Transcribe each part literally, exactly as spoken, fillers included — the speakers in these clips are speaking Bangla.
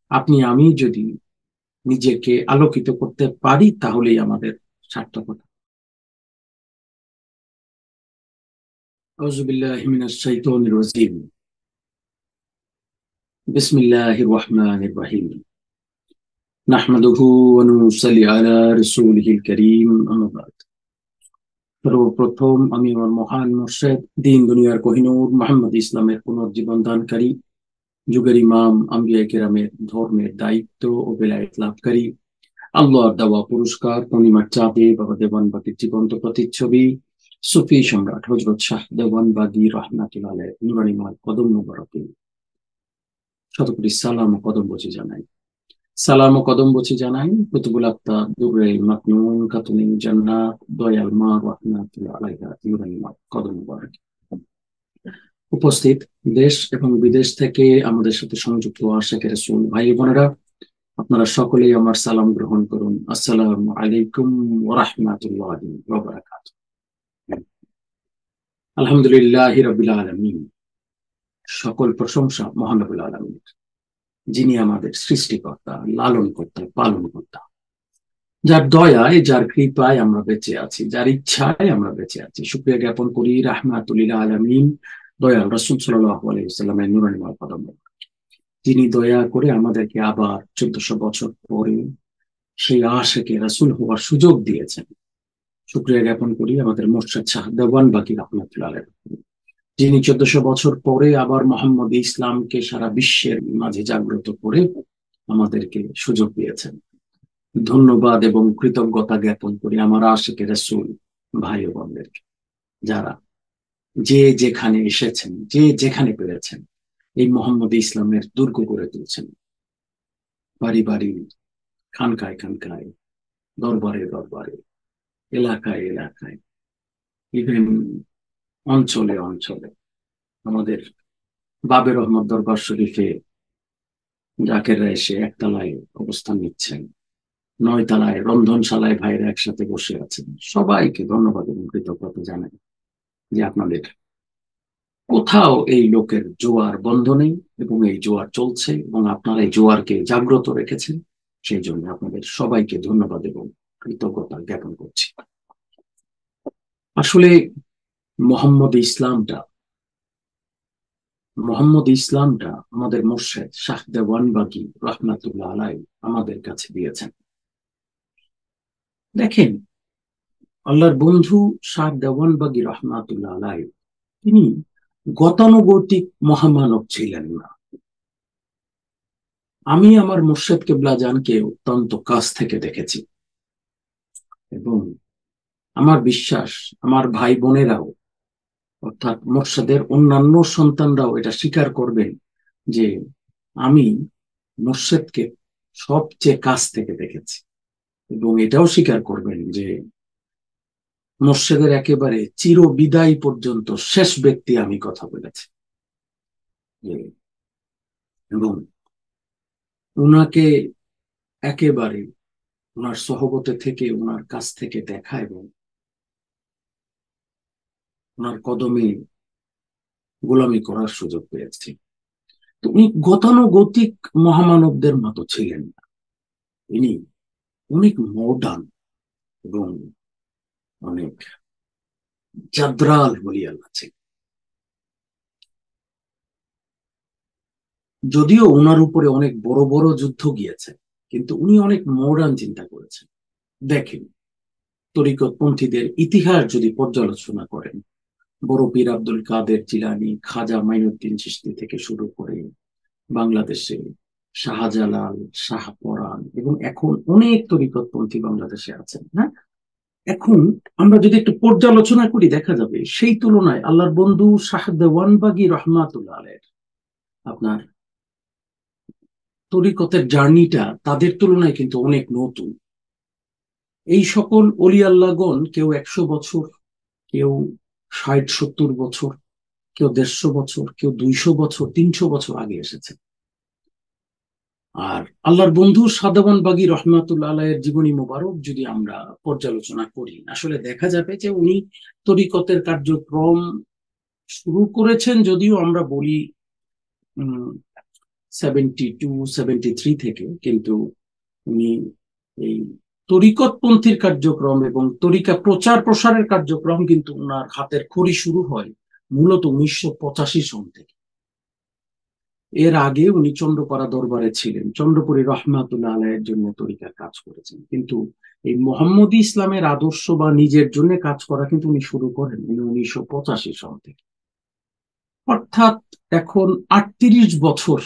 আপনি আমি যদি নিজেকে আলোকিত করতে পারি তাহলেই আমাদের সার্থকতা। আউযু বিল্লাহি মিনাশ শাইতানির রাজিম। বিসমিল্লাহির রহমানির রহিম। নাহমাদুহু ওয়া নুসাল্লি আলা রাসূলিহিল কারীম, আম্মা বা'দ। সর্বপ্রথম আমি আমার মহান মুর্শিদ দ্বীন দুনিয়ার কোহিনূর মুহাম্মদ ইসলামের পুনর্জীবন দানকারী, যুগের ইমাম আম্বিয়া কেরামের ধর্মের দায়িত্ব ও বেলায়েত লাভকারী, আল্লাহর দেওয়া পুরস্কার পূর্ণিমার চাঁদে বাবা দেওয়ানবাগীর জীবন্ত প্রতিচ্ছবি সুফি সম্রাট হযরত শাহ দেওয়ানবাগী রাহমাতুল্লাহ আলাইহির নুরানিময় কদম মোবারকে শতকোটি সালাম ও কদম বচে জানাই। সালাম ও কদম বচে জানাই কুতুবুল আক্তাব দুররে মাকনুন খাতুনে জান্নাত দয়াল মা রাহমাতুল্লাহ আলাইহা নুরানিময় কদম মোবারকে। উপস্থিত দেশ এবং বিদেশ থেকে আমাদের সাথে সংযুক্ত আশিকের রাসূল ভাই বোনেরা, আপনারা সকলেই আমার সালাম গ্রহণ করুন। আসসালামু আলাইকুম ওয়া রাহমাতুল্লাহি ওয়া বারাকাতুহু। আলহামদুলিল্লাহি রাব্বিল আলামিন। সকল প্রশংসা মহান রব্বুল আলামিনের, যিনি আমাদের সৃষ্টিকর্তা, লালনকর্তা, পালনকর্তা, যার দয়ায় যার কৃপায় আমরা বেঁচে আছি, যার ইচ্ছায় আমরা বেঁচে আছি। শুকরিয়া জ্ঞাপন করি রাহমাতুল লিল আলামিন দয়াল রাসূল সাল্লাল্লাহু আলাইহি ওয়াসাল্লামের নূরানিময় কদম, যিনি দয়া করে আমাদেরকে আবার চোদ্দশো বছর পরে সেই আশিকে রাসূল হওয়ার সুযোগ দিয়েছেন। শুকরিয়া জ্ঞাপন করি আমাদের মোর্শেদ শাহ দেওয়ানবাগী রাহমাতুল্লাহ আলাইহি, যিনি চোদ্দশো বছর পরে আবার মোহাম্মদ ইসলামকে সারা বিশ্বের মাঝে জাগ্রত করে আমাদেরকে সুযোগ দিয়েছেন। ধন্যবাদ এবং কৃতজ্ঞতা জ্ঞাপন করি আমার আশিকে রাসূল ভাই ও বোনদেরকে, যারা যে যেখানে এসেছেন, যে যেখানে পেরেছেন এই মোহাম্মদ ইসলামের দুর্গ গড়ে তুলছেন। বাড়ি বাড়ি, খানকায় খানকায়, দরবারে দরবারে, এলাকায় এলাকায়, ইভেন অঞ্চলে অঞ্চলে আমাদের বাবের রহমত দরবার শরীফে জাকেররা এসে একতলায় অবস্থান নিচ্ছেন, নয় তলায় রন্ধনশালায় ভাইরা একসাথে বসে আছেন। সবাইকে ধন্যবাদ এবং কৃতজ্ঞতা জানাই যে আপনাদের কোথাও এই লোকের জোয়ার বন্ধ নেই এবং এই জোয়ার চলছে এবং আপনারা এই জোয়ারকে জাগ্রত রেখেছেন। সেই জন্য আপনাদের সবাইকে ধন্যবাদ এবং কৃতজ্ঞতা জ্ঞাপন করছি। আসলে মোহাম্মদ ইসলামটা মোহাম্মদ ইসলামটা আমাদের মোর্শেদ শাহ দেওয়ানবাগী রাহমাতুল্লাহ আলাইহি আমাদের কাছে দিয়েছেন। দেখেন, আল্লাহর বন্ধু শাহ দেওয়ানবাগী রাহমাতুল্লাহ আলাইহি তিনি গতানুগতিক মহামানব ছিলেন না। আমি আমার মুর্শেদ কেবলা জানকে অত্যন্ত কাছ থেকে দেখেছি এবং আমার বিশ্বাস আমার ভাই বোনেরাও, অর্থাৎ মোর্শেদের অন্যান্য সন্তানরাও এটা স্বীকার করবেন যে আমি মোর্শেদকে সবচেয়ে কাছ থেকে দেখেছি এবং এটাও স্বীকার করবেন যে মোর্শেদের একেবারে চির বিদায় পর্যন্ত শেষ ব্যক্তি আমি কথা বলেছি। এবং উনাকে একেবারে ওনার সহবতে থেকে ওনার কাছ থেকে দেখা এবং ওনার কদমে গোলামি করার সুযোগ পেয়েছি। তো উনি গতানুগতিক মহামানবদের মতো ছিলেন না, তিনি অনেক মডার্ন এবং অনেক জাদ্রাল বলিয়ান আছে। যদিও ওনার উপরে অনেক বড় বড় যুদ্ধ গিয়েছে, কিন্তু উনি অনেক মডার্ন চিন্তা করেছেন। দেখেন, তরিকতপন্থীদের ইতিহাস যদি পর্যালোচনা করেন, বড় পীর আব্দুল কাদের জিলানী, খাজা মাইনুদ্দিন চিশতি থেকে শুরু করে বাংলাদেশে শাহজালাল, শাহপরাণ এবং এখন অনেক তরিকতপন্থী বাংলাদেশে আছেন। হ্যাঁ, এখন আমরা যদি একটু পর্যালোচনা করি দেখা যাবে সেই তুলনায় আল্লাহর বন্ধু শাহ দেওয়ানবাগী রহমাতুল্লাহ আলাইহির আপনার তরিকতের জার্নিটা তাদের তুলনায় কিন্তু অনেক নতুন। এই সকল অলি আল্লাহগণ কেউ একশো বছর, কেউ ষাট সত্তর বছর, কেউ দেড়শো বছর, কেউ দুইশো বছর, তিনশো বছর আগে এসেছে। আর আল্লাহর বন্ধু সাদেওয়ানবাগী রহমাতুল্লাহ আলাইহির জীবনী মোবারক যদি আমরা পর্যালোচনা করি, আসলে দেখা যাবে যে উনি তরিকতের কার্যক্রম শুরু করেছেন, যদিও আমরা বলি সেভেন্টি টু সেভেন্টি থ্রি থেকে কিন্তু উনি এই তরিকতপন্থীর কার্যক্রম এবং তরিকা প্রচার প্রসারের কার্যক্রম কিন্তু ওনার হাতের খড়ি শুরু হয় মূলত উনিশশো পঁচাশি সন থেকে। এর আগে উনি চন্দ্রপাড়া দরবারে ছিলেন, চন্দ্রপুরী রহমাতুল্লাহ আলাইয়ের জন্য তরিকার কাজ করেছেন, কিন্তু এই মোহাম্মদী ইসলামের আদর্শ বা নিজের জন্য কাজ করা কিন্তু উনি শুরু করেন উনিশশো পঁচাশি সন থেকে। অর্থাৎ এখন আটত্রিশ বছর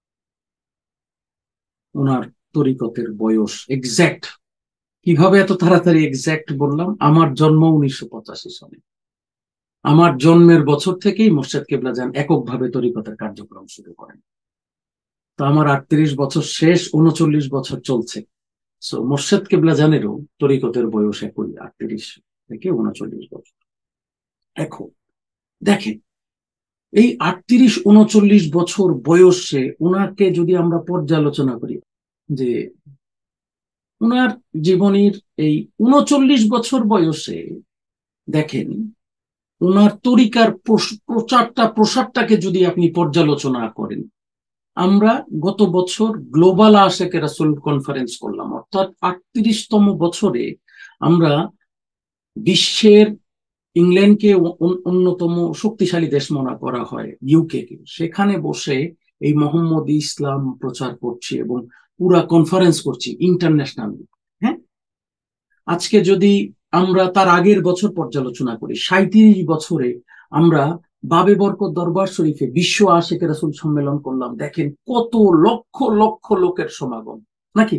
ওনার তরিকতের বয়স। এক্সাক্ট কিভাবে এত তাড়াতাড়ি এক্সাক্ট বললাম? আমার জন্ম উনিশশো পঁচাশি সনে। আমার জন্মের বছর থেকেই মোর্শেদ কেবলাজান এককভাবে তরিকতের কার্যক্রম শুরু করেন। তো আমার আটত্রিশ বছর শেষ, উনচল্লিশ বছর চলছে। সো মোর্শেদ কেবলাজানেরও তরিকতের বয়স একই, আটত্রিশ থেকে উনচল্লিশ বছর। এখন দেখেন, এই আটত্রিশ উনচল্লিশ বছর বয়সে ওনাকে যদি আমরা পর্যালোচনা করি, যে ওনার জীবনীর এই উনচল্লিশ বছর বয়সে দেখেন ওনার তরিকার প্রচারটা প্রসারটাকে যদি আপনি পর্যালোচনা করেন, আমরা গত বছর গ্লোবাল আশেকে রাসূল কনফারেন্স করলাম, অর্থাৎ আটত্রিশতম বছরে আমরা বিশ্বের ইংল্যান্ডকে অন্যতম শক্তিশালী দেশ মনে করা হয়, ইউকে কে, সেখানে বসে এই মোহাম্মদী ইসলাম প্রচার করছি এবং পুরা কনফারেন্স করছি ইন্টারন্যাশনাল। হ্যাঁ, আজকে যদি আমরা তার আগের বছর পর্যালোচনা করি, সাঁইত্রিশ বছরে আমরা বাবে বরকত দরবার শরীফে বিশ্ব আশেকে রাসূল সম্মেলন করলাম। দেখেন কত লক্ষ লক্ষ লোকের সমাগম, নাকি?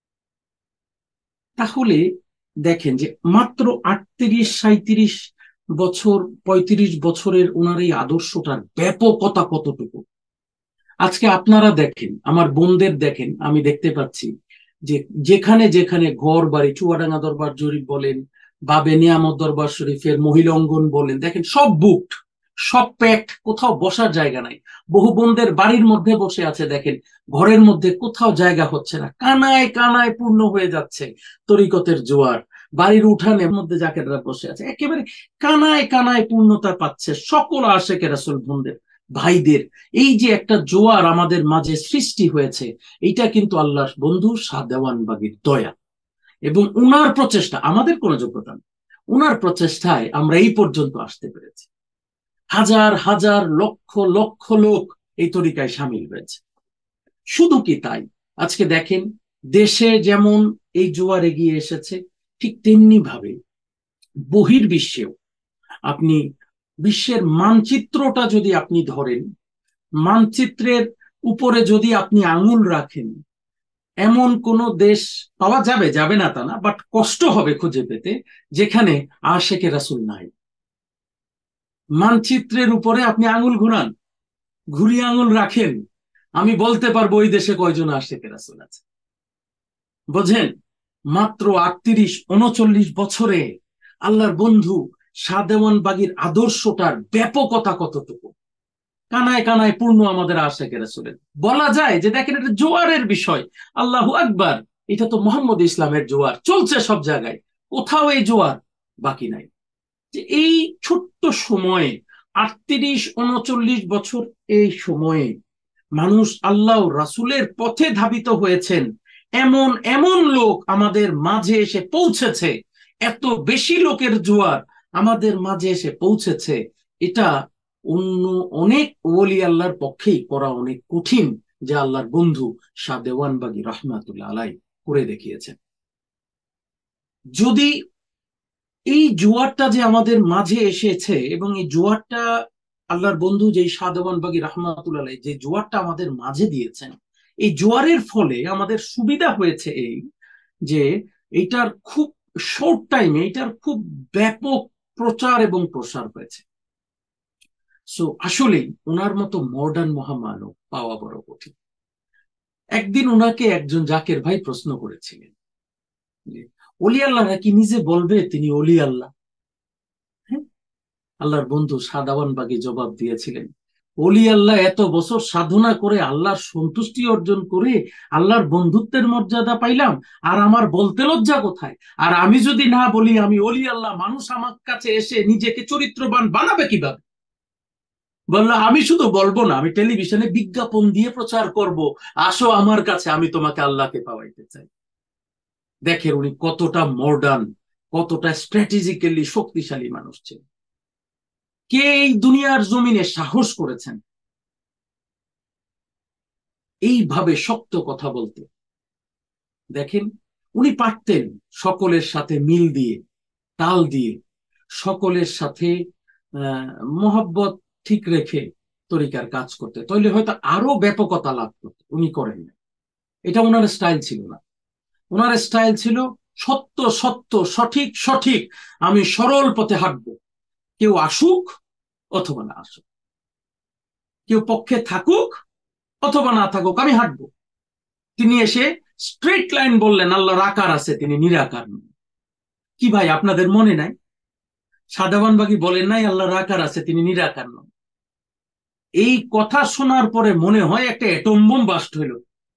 তাহলে দেখেন যে মাত্র আটত্রিশ সাঁইত্রিশ বছর, পঁয়ত্রিশ বছরের ওনার এই আদর্শটার ব্যাপকতা কতটুকু। আজকে আপনারা দেখেন, আমার বোনদের দেখেন, আমি দেখতে পাচ্ছি যে যেখানে যেখানে ঘর বাড়ি, চুয়াডাঙ্গা দরবার শরীফ বলেন বা বেনিয়ামত দরবার শরীফের মহিলা অঙ্গন বলেন, দেখেন সব বুকড, সব প্যাকড, কোথাও বসার জায়গা নাই। বহু বোনদের বাড়ির মধ্যে বসে আছে, দেখেন ঘরের মধ্যে কোথাও জায়গা হচ্ছে না, কানায় কানায় পূর্ণ হয়ে যাচ্ছে তরিকতের জোয়ার। বাড়ির উঠানের মধ্যে জাকেররা বসে আছে, একেবারে কানায় কানায় পূর্ণতা পাচ্ছে সকল আশেকে রাসূল বোনদের ভাইদের। এই যে একটা জোয়ার আমাদের মাঝে সৃষ্টি হয়েছে, এটা কিন্তু আল্লাহর বন্ধু শাহ দেওয়ানবাগীর দয়া এবং উনার প্রচেষ্টা, আমাদের কোনো যোগ্যতা নেই। উনার প্রচেষ্টায় আমরা এই পর্যন্ত আসতে পেরেছি। হাজার হাজার লক্ষ লক্ষ লোক এই তরিকায় সামিল হয়েছে। শুধু কি তাই, আজকে দেখেন দেশে যেমন এই জোয়ার এগিয়ে এসেছে, ঠিক তেমনি ভাবে বহির্বিশ্বেও আপনি বিশ্বের মানচিত্রটা যদি আপনি ধরেন, মানচিত্রের উপরে যদি আপনি আঙুল রাখেন, এমন কোন দেশ পাওয়া যাবে, যাবে না তা না, বাট কষ্ট হবে খুঁজে পেতে যেখানে আশেকে রাসূল নাই। মানচিত্রের উপরে আপনি আঙুল ঘুরান, ঘুরিয়ে আঙুল রাখেন, আমি বলতে পারবো ওই দেশে কয়জন আশেকে রাসূল আছে। বোঝেন, মাত্র আটত্রিশ উনচল্লিশ বছরে আল্লাহর বন্ধু শাহ দেওয়ানবাগীর আদর্শটার ব্যাপকতা কতটুকু, কানায় কানায় পূর্ণ আমাদের আশেকে রাসূলের। বলা যায় যে দেখেন এটা জোয়ারের বিষয়, আল্লাহু আকবার, এটা তো মোহাম্মদ ইসলামের জোয়ার চলছে সব জায়গায়, কোথাও এই জোয়ার বাকি নাই। যে এই ছোট্ট সময়ে আটত্রিশ উনচল্লিশ বছর, এই সময়ে মানুষ আল্লাহ রাসূলের পথে ধাবিত হয়েছেন, এমন এমন লোক আমাদের মাঝে এসে পৌঁছেছে, এত বেশি লোকের জোয়ার আমাদের মাঝে এসে পৌঁছেছে, এটা অন্য অনেক ওলি আল্লাহর পক্ষেই করা অনেক কঠিন, যে আল্লাহর বন্ধু শাহ দেওয়ানবাগী রহমাতুল্লাহ আলাই করে দেখিয়েছেন। যদি এই জোয়ারটা যে আমাদের মাঝে এসেছে এবং এই জোয়ারটা আল্লাহর বন্ধু যে শাহ দেওয়ানবাগী রহমাতুল্লাহ আলাই যে জোয়ারটা আমাদের মাঝে দিয়েছেন, এই জোয়ারের ফলে আমাদের সুবিধা হয়েছে এই যে এইটার খুব শর্ট টাইমে এইটার খুব ব্যাপক প্রচার এবং প্রসার হয়েছে। সো আসলেই ওনার মতো মডার্ন মহামানব পাওয়া বড় কঠিন। একদিন ওনাকে একজন জাকের ভাই প্রশ্ন করেছিলেন, অলি আল্লাহরা কি নিজে বলবে তিনি অলি আল্লাহ? হ্যাঁ, আল্লাহর বন্ধু শাহ দেওয়ানবাগী জবাব দিয়েছিলেন, অলি আল্লাহ এত বছর সাধনা করে আল্লাহর সন্তুষ্টি অর্জন করে আল্লাহর বন্ধুত্বের মর্যাদা পাইলাম, আর আমার বলতে লজ্জা কোথায়? আর আমি যদি না বলি আমি অলি আল্লাহ, মানুষ আমার কাছে এসে নিজেকে চরিত্রবান বানাবে কিভাবে? বললো আমি শুধু বলবো না, আমি টেলিভিশনে বিজ্ঞাপন দিয়ে প্রচার করব, আসো আমার কাছে, আমি তোমাকে আল্লাহকে পাওয়াইতে চাই। দেখেন উনি কতটা মডার্ন, কতটা স্ট্র্যাটেজিক্যালি শক্তিশালী মানুষ ছিলেন। কে এই দুনিয়ার জমিনে সাহস করেছেন এইভাবে শক্ত কথা বলতে? দেখেন উনি পারতেন সকলের সাথে মিল দিয়ে, তাল দিয়ে, সকলের সাথে আহ মহব্বত ঠিক রেখে তরিকার কাজ করতে, তাইলে হয়তো আরো ব্যাপকতা লাভ করতে। উনি করেন না, এটা ওনার স্টাইল ছিল না। ওনার স্টাইল ছিল সত্য সত্য, সঠিক সঠিক, আমি সরল পথে হাঁটবো, কেউ আসুক অথবা না আসুক, কেউ পক্ষে থাকুক অথবা না থাকুক, আমি হাঁটবো। তিনি এসে স্ট্রেট লাইন বললেন আল্লাহর আকার আছে, তিনি নিরাকার নন। কি ভাই আপনাদের মনে নাই সাদাবানবাগী বলেন নাই আল্লাহর আকার আছে, তিনি নিরাকার নন? এই কথা শোনার পরে মনে হয় একটা অ্যাটম বোম বাস্ট হইল।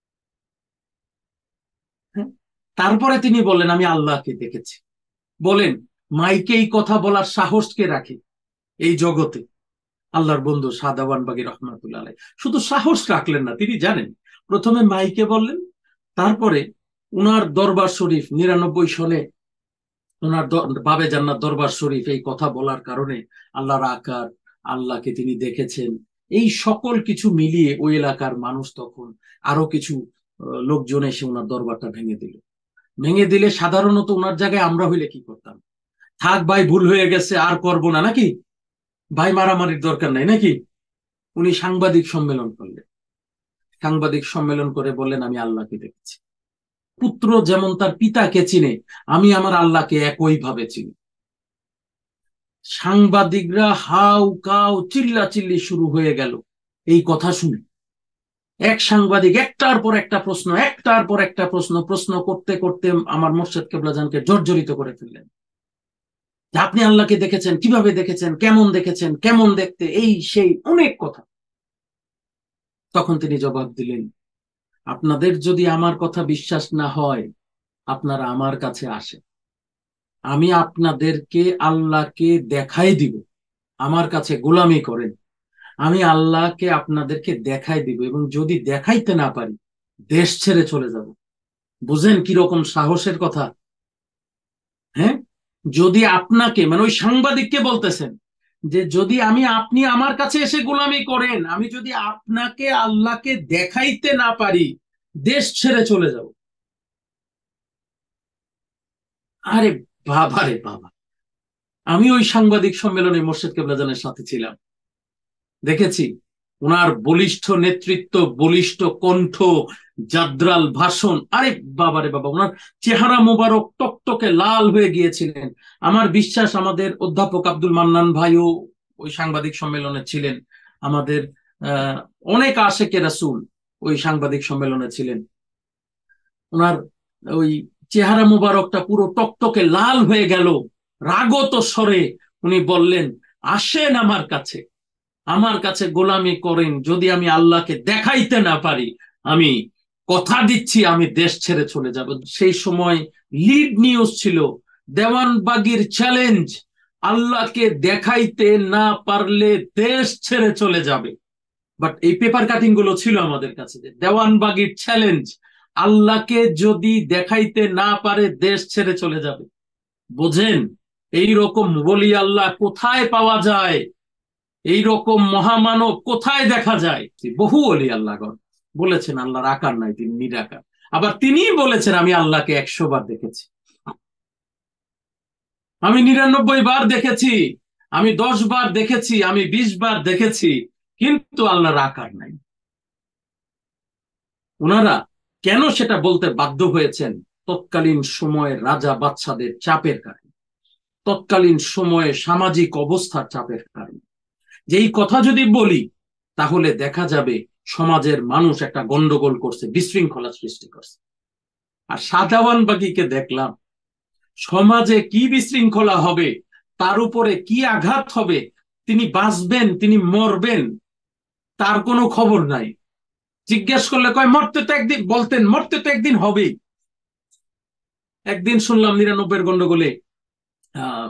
হ্যাঁ? তারপরে তিনি বললেন আমি আল্লাহকে দেখেছি। বলেন মাইকে এই কথা বলার সাহস কে রাখে এই জগতে? আল্লাহর বন্ধু সাদাবানবাগী রহমাতুল্লাহ আলাইহ শুধু সাহস রাখলেন না, তিনি জানেন। প্রথমে মাইকে বললেন, তারপরে উনার দরবার শরীফ নিরানব্বই সনে ওনার বাবে জান্নাত দরবার শরীফ এই কথা বলার কারণে আল্লাহর আকার, আল্লাহকে তিনি দেখেছেন, এই সকল কিছু মিলিয়ে ওই এলাকার মানুষ তখন আরো কিছু লোকজন এসে ওনার দরবারটা ভেঙে দিল। ভেঙে দিলে সাধারণত ওনার জায়গায় আমরা হইলে কি করতাম? থাক ভাই ভুল হয়ে গেছে আর করবো না, নাকি ভাই মারামারির দরকার নাই নাকি? উনি সাংবাদিক সম্মেলন করলেন, সাংবাদিক সম্মেলন করে বললেন আমি আল্লাহকে দেখেছি। পুত্র যেমন তার পিতাকে চিনে, আমি আমার আল্লাহকে একইভাবে চিনি। সাংবাদিকরা হাউ কাউ চিল্লা চিল্লি শুরু হয়ে গেল এই কথা শুনে। এক সাংবাদিক একটার পর একটা প্রশ্ন, একটার পর একটা প্রশ্ন প্রশ্ন করতে করতে আমার মোর্শেদ কেবলাজানকে জর্জরিত করে ফেললেন। আপনি আল্লাহকে দেখেছেন, কিভাবে দেখেছেন, কেমন দেখেছেন, কেমন দেখতে, এই সেই অনেক কথা। তখন তিনি জবাব দিলেন, আপনাদের যদি আমার কথা বিশ্বাস না হয় আপনারা আমার কাছে আসেন, আমি আপনাদেরকে আল্লাহকে দেখাই দিব। আমার কাছে গোলামি করেন, আমি আল্লাহকে আপনাদেরকে দেখাই দিব, এবং যদি দেখাইতে না পারি দেশ ছেড়ে চলে যাব। বুঝেন কিরকম সাহসের কথা? হ্যাঁ, যদি আপনাকে, মানে ওই সাংবাদিককে বলতেছেন যে যদি আমি, আপনি আমার কাছে এসে গোলামি করেন, আমি যদি আপনাকে আল্লাহকে দেখাইতে না পারি দেশ ছেড়ে চলে যাব। আরে বাবা রে বাবা, আমি ওই সাংবাদিক সম্মেলনে মোর্শেদ কেবলাজানের সাথে ছিলাম, দেখেছি ওনার বলিষ্ঠ নেতৃত্ব, বলিষ্ঠ কণ্ঠ, জাদ্রাল ভাষণ। আরে বাবারে বাবা, ওনার চেহারা মোবারক টকটকে লাল হয়ে গিয়েছিলেন। আমার বিশ্বাস আমাদের অধ্যাপক আব্দুল মান্নান ভাইও ওই সাংবাদিক সম্মেলনে ছিলেন, আমাদের আহ অনেক আশেকে রাসূল ওই সাংবাদিক সম্মেলনে ছিলেন। ওনার ওই চেহারা মোবারকটা পুরো টকটকে লাল হয়ে গেল। রাগত স্বরে উনি বললেন, আসেন আমার কাছে, আমার কাছে গোলামি করেন, যদি আমি আল্লাহকে দেখাইতে না পারি আমি কথা দিচ্ছি আমি দেশ ছেড়ে চলে যাব। সেই সময় লিড নিউজ ছিল দেওয়ানবাগীর চ্যালেঞ্জ, আল্লাহকে দেখাইতে না পারলে দেশ ছেড়ে চলে যাবে। বাট এই পেপার কাটিং গুলো ছিল আমাদের কাছে, যে দেওয়ানবাগীর চ্যালেঞ্জ, আল্লাহকে যদি দেখাইতে না পারে দেশ ছেড়ে চলে যাবে। বোঝেন এই রকম বলি আল্লাহ কোথায় পাওয়া যায়, এই রকম মহামানব কোথায় দেখা যায়? বহু অলি আল্লাহগণ বলেছেন আল্লাহর আকার নাই, তিনি নিরাকার। আবার তিনি বলেছেন আমি আল্লাহকে একশো বার দেখেছি, আমি নিরানব্বই বার দেখেছি, আমি দশ বার দেখেছি, আমি বিশ বার দেখেছি, কিন্তু আল্লাহর আকার নাই। ওনারা কেন সেটা বলতে বাধ্য হয়েছেন? তৎকালীন সময়ে রাজা বাদশাদের চাপের কারণে, তৎকালীন সময়ে সামাজিক অবস্থার চাপের কারণে। যেই কথা যদি বলি তাহলে দেখা যাবে সমাজের মানুষ একটা গন্ডগোল করছে, বিশৃঙ্খলা সৃষ্টি করছে। আর সাদাওয়ানবাগীকে দেখলাম, সমাজে কি বিশৃঙ্খলা হবে, তার উপরে কি আঘাত হবে, তিনি বাঁচবেন তিনি মরবেন তার কোনো খবর নাই। জিজ্ঞেস করলে কয় মরতে তো একদিন, বলতেন মরতে তো একদিন হবেই। একদিন শুনলাম নিরানব্বই গন্ডগোলে আহ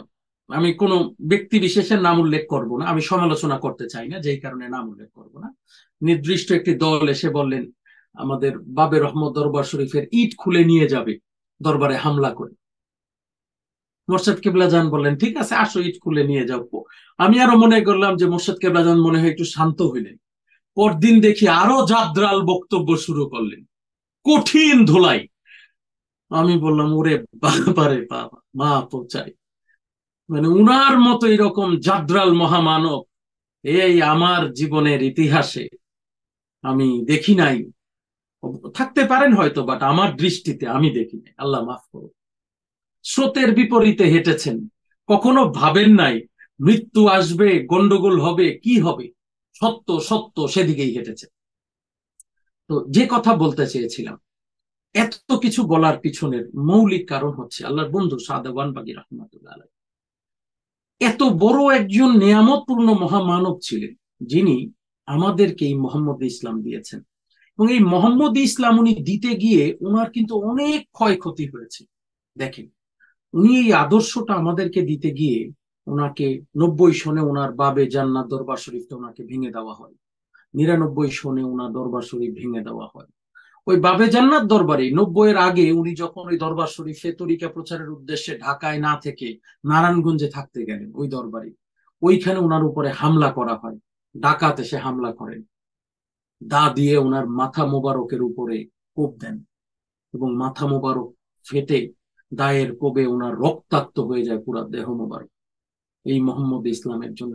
আমি কোনো ব্যক্তি বিশেষের নাম উল্লেখ করব না, আমি সমালোচনা করতে চাই না, যেই কারণে নাম উল্লেখ করব না। নির্দিষ্ট একটি দল এসে বললেন আমাদের বাবে রহমত দরবার শরীফের ইট খুলে নিয়ে যাবে দরবারে হামলা করে। মোর্শেদ কেবলাজান বললেন ঠিক আছে আসো, ইট খুলে নিয়ে যাও। আমি আরো মনে করলাম যে মোর্শেদ কেবলাজান মনে হয় একটু শান্ত হইলেন। পরদিন দেখি আরো জাদ্রাল বক্তব্য শুরু করলেন, কঠিন ধোলাই। আমি বললাম ওরে বাবারে বাবা, মা পৌঁছাই। মানে উনার মতো এরকম জাদ্রাল মহামানব এই আমার জীবনের ইতিহাসে আমি দেখি নাই। থাকতে পারেন হয়তো, বাট আমার দৃষ্টিতে আমি দেখি নাই। আল্লাহ মাফ করো। স্রোতের বিপরীতে হেঁটেছেন, কখনো ভাবেন নাই মৃত্যু আসবে, গন্ডগোল হবে, কি হবে, সত্য সত্য সেদিকেই হেঁটেছে। তো যে কথা বলতে চেয়েছিলাম, এত কিছু বলার পিছনের মৌলিক কারণ হচ্ছে আল্লাহর বন্ধু সাদেওয়ান বাগী রহমাতুল্লাহ আলাইহি এত বড় একজন নিয়ামতপূর্ণ মহামানব ছিলেন, যিনি আমাদেরকে এই মোহাম্মদ ইসলাম দিয়েছেন। এবং এই মোহাম্মদ ইসলাম উনি দিতে গিয়ে ওনার কিন্তু অনেক ক্ষয়ক্ষতি হয়েছে। দেখেন, উনি এই আদর্শটা আমাদেরকে দিতে গিয়ে ওনাকে নব্বই সনে ওনার বাবে জান্নাত দরবার শরীফটা ওনাকে ভেঙে দেওয়া হয়, নিরানব্বই সনে ওনার দরবার শরীফ ভেঙে দেওয়া হয়। ওই বাবে জান্নাত দরবারে নব্বই এর আগে উনি যখন ওই দরবার শরীফে তরিকা প্রচারের উদ্দেশ্যে ঢাকায় না থেকে নারায়ণগঞ্জে থাকতে গেলেন, ওই দরবারে ওইখানে ওনার উপরে হামলা করা হয়। ডাকাত এসে হামলা করেন, দা দিয়ে ওনার মাথা মোবারকের উপরে কোপ দেন এবং মাথা মোবারক ফেটে দায়ের কোবে ওনার রক্তাক্ত হয়ে যায় পুরা দেহ মোবারক। এই মোহাম্মদ ইসলামের জন্য,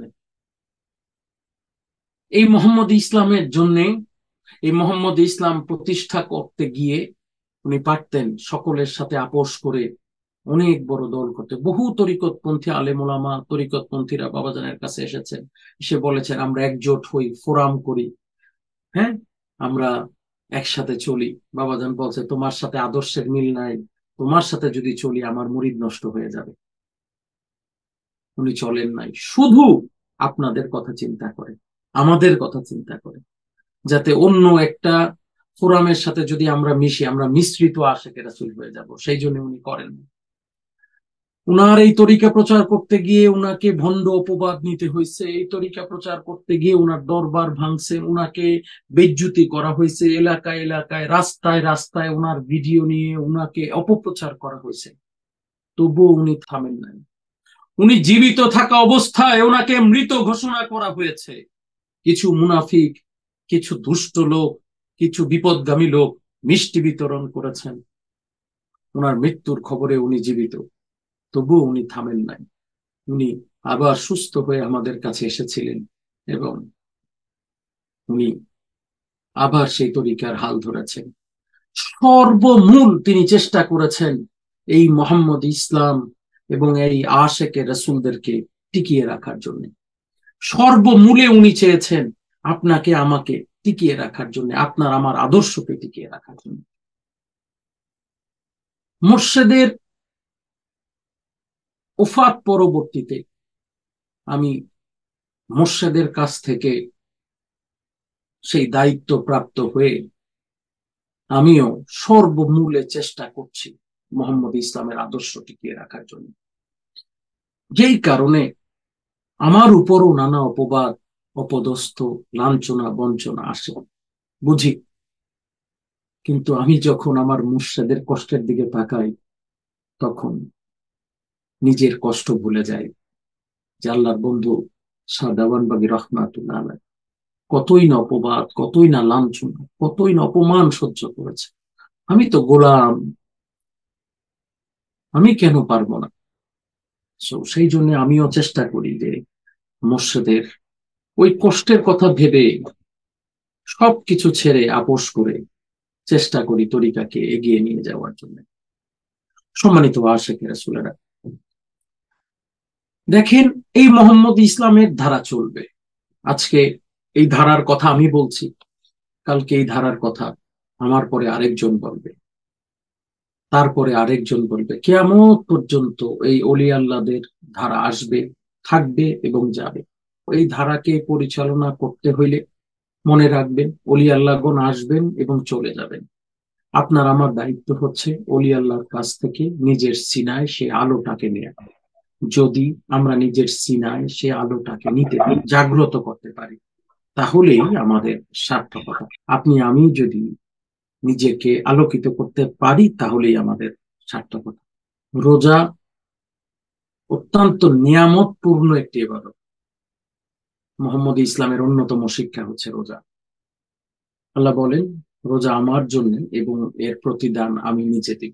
এই মোহাম্মদ ইসলামের জন্য এই মোহাম্মদ ইসলাম প্রতিষ্ঠা করতে গিয়ে উনি পারতেন সকলের সাথে আপোষ করে অনেক বড় দল করতে। বহু তরিকতপন্থী আলেম ওলামা তরিকতপন্থীরা বাবাজানের কাছে এসেছেন, এসে বলেছেন আমরা একজোট হই, ফোরাম করি, হ্যাঁ আমরা একসাথে চলি। বাবাজান বলছে তোমার সাথে আদর্শের মিল নাই, তোমার সাথে যদি চলি আমার মুরিদ নষ্ট হয়ে যাবে। উনি চলেন নাই, শুধু আপনাদের কথা চিন্তা করে, আমাদের কথা চিন্তা করে, যাতে অন্য একটা ফোরামের সাথে যদি আমরা মিশি আমরা মিশ্রিত আশেকে রাসূল হয়ে যাব, সেই জন্য উনি করেন। উনার এই তরিকা প্রচার করতে গিয়ে উনাকে ভণ্ড অপবাদ নিতে হয়েছে, এই তরিকা প্রচার করতে গিয়ে উনার দরবার ভাঙছে, উনাকে বেইজ্জতি করা হয়েছে, এলাকায় এলাকায় রাস্তায় রাস্তায় উনার ভিডিও নিয়ে উনাকে অপপ্রচার করা হয়েছে। তবুও উনি থামেন নাই। উনি জীবিত থাকা অবস্থায় ওনাকে মৃত ঘোষণা করা হয়েছে। কিছু মুনাফিক, কিছু দুষ্ট লোক, কিছু বিপদগামী লোক মিষ্টি বিতরণ করেছেন। ওনার মৃত্যুর খবরে উনি জীবিত, তবুও উনি থামেন নাই। উনি আবার সুস্থ হয়ে আমাদের কাছে এসেছিলেন এবং উনি আবার সেই তরিকার হাল ধরেছেন। সর্বমূল তিনি চেষ্টা করেছেন এই মোহাম্মদ ইসলাম এবং এই আশেকে রাসূলদেরকে টিকিয়ে রাখার জন্য। সর্বমূলে উনি চেয়েছেন আপনাকে আমাকে টিকিয়ে রাখার জন্য, আপনার আমার আদর্শকে টিকিয়ে রাখার জন্য। মুর্শিদের ওফাত পরবর্তীতে আমি মুর্শিদের কাছ থেকে সেই দায়িত্ব প্রাপ্ত হয়ে আমিও সর্বমূলে চেষ্টা করছি মোহাম্মদ ইসলামের আদর্শ টিকিয়ে রাখার জন্য। যেই কারণে আমার উপরও নানা অপবাদ, অপদস্থ, লাঞ্ছনা, বঞ্চনা আসে, বুঝি। কিন্তু আমি যখন আমার মুর্শিদের কষ্টের দিকে তাকাই তখন নিজের কষ্ট ভুলে যাই যে আল্লাহর বন্ধু শাহ দেওয়ান বাগী রহমাতুল্লাহ আলাইহি কতই না অপবাদ, কতই না লাঞ্ছনা, কতই না অপমান সহ্য করেছে। আমি তো গোলাম, আমি কেন পারবো না? সেই জন্য আমিও চেষ্টা করি যে মুর্শিদের ওই কষ্টের কথা ভেবে সবকিছু ছেড়ে আপোষ করে চেষ্টা করি তরিকাকে এগিয়ে নিয়ে যাওয়ার জন্য। সম্মানিত আশিক রাসূলেরা, দেখেন এই মোহাম্মদ ইসলামের ধারা চলবে। আজকে এই ধারার কথা আমি বলছি, কালকে এই ধারার কথা আমার পরে আরেকজন বলবে, তারপরে আরেকজন বলবে, কিয়ামত পর্যন্ত এই অলি আল্লাহদের ধারা আসবে, থাকবে এবং যাবে। এই ধারাকে পরিচালনা করতে হইলে মনে রাখবেন অলি আল্লাহগণ আসবেন এবং চলে যাবেন। আপনার আমার দায়িত্ব হচ্ছে অলি আল্লাহর কাছ থেকে নিজের সিনায় সে আলোটাকে নেওয়া। যদি আমরা নিজের সিনায় সে আলোটাকে নিতে পারি, জাগ্রত করতে পারি, তাহলেই আমাদের সার্থকতা। আপনি আমি যদি নিজেকে আলোকিত করতে পারি তাহলেই আমাদের সার্থকতা। রোজা অত্যন্ত নিয়ামতপূর্ণ একটি ইবাদত। মোহাম্মদ ইসলামের অন্যতম শিক্ষা হচ্ছে রোজা। আল্লাহ বলেন, রোজা আমার জন্য এবং এর প্রতিদান আমি নিজে দিব।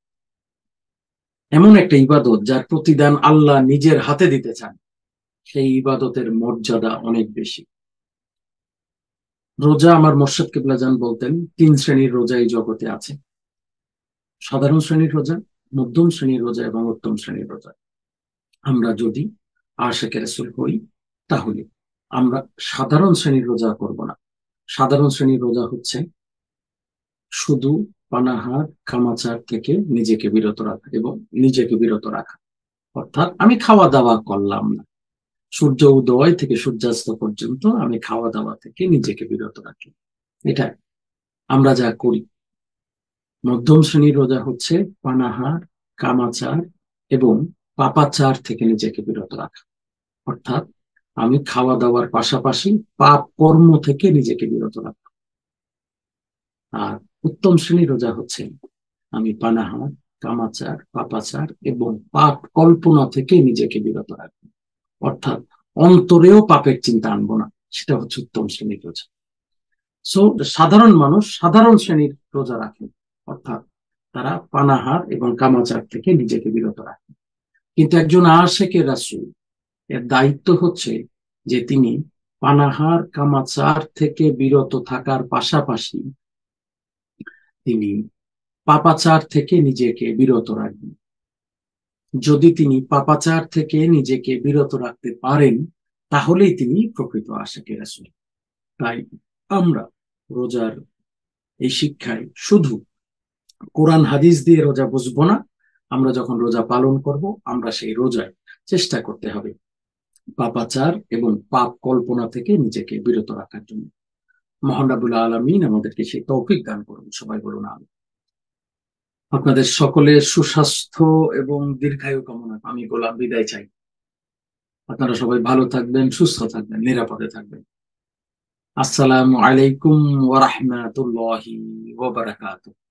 এমন একটা ইবাদত যার প্রতিদান আল্লাহ নিজের হাতে দিতে চান, সেই ইবাদতের মর্যাদা অনেক বেশি। রোজা, আমার মোর্শেদ কিবলা জান বলতেন, তিন শ্রেণীর রোজা এই জগতে আছে: সাধারণ শ্রেণীর রোজা, মধ্যম শ্রেণীর রোজা এবং উত্তম শ্রেণীর রোজা। আমরা যদি আশিকে রাসূল হই তাহলে আমরা সাধারণ শ্রেণীর রোজা করব না। সাধারণ শ্রেণীর রোজা হচ্ছে শুধু পানাহার কামাচার থেকে নিজেকে বিরত রাখা এবং নিজেকে বিরত রাখা, অর্থাৎ আমি খাওয়া দাওয়া করলাম না, সূর্য উদয় থেকে সূর্যাস্ত পর্যন্ত আমি খাওয়া দাওয়া থেকে নিজেকে বিরত রাখি, এটা আমরা যা করি। মধ্যম শ্রেণীর রোজা হচ্ছে পানাহার, কামাচার এবং পাপাচার থেকে নিজেকে বিরত রাখা, অর্থাৎ আমি খাওয়া দাওয়ার পাশাপাশি পাপ কর্ম থেকে নিজেকে বিরত রাখা। আর উত্তম শ্রেণীর রোজা হচ্ছে আমি পানাহার, কামাচার, পাপাচার এবং পাপ কল্পনা থেকে নিজেকে বিরত রাখবো, অর্থাৎ অন্তরেও পাপের চিন্তা আনবো না। সেটা হচ্ছে উত্তম শ্রেণীর রোজা। সো সাধারণ মানুষ সাধারণ শ্রেণীর রোজা রাখে, অর্থাৎ তারা পানাহার এবং কামাচার থেকে নিজেকে বিরত রাখে। কিন্তু একজন আশিকে রাসূল, এর দায়িত্ব হচ্ছে যে তিনি পানাহার কামাচার থেকে বিরত থাকার পাশাপাশি তিনি পাপাচার থেকে নিজেকে বিরত রাখবেন। যদি তিনি পাপাচার থেকে নিজেকে বিরত রাখতে পারেন তাহলেই তিনি প্রকৃত আশিকে রাসূল। তাই আমরা রোজার এই শিক্ষায় শুধু কোরআন হাদিস দিয়ে রোজা বুঝবো না। আমরা যখন রোজা পালন করব, আমরা সেই রোজায় চেষ্টা করতে হবে পাপাচার এবং পাপ কল্পনা থেকে নিজেকে বিরত রাখার জন্য। মহান রাব্বুল আলামিন আমাদেরকে সেই তৌফিক দান করুন। সবাই বলুন আমিন। আপনাদের সকলের সুস্বাস্থ্য এবং দীর্ঘায়ু কামনা আমি গোলাম বিদায় চাই। আপনারা সবাই ভালো থাকবেন, সুস্থ থাকবেন, নিরাপদে থাকবেন। আসসালামু আলাইকুম ওয়া রাহমাতুল্লাহি ওয়া বারাকাতুহু।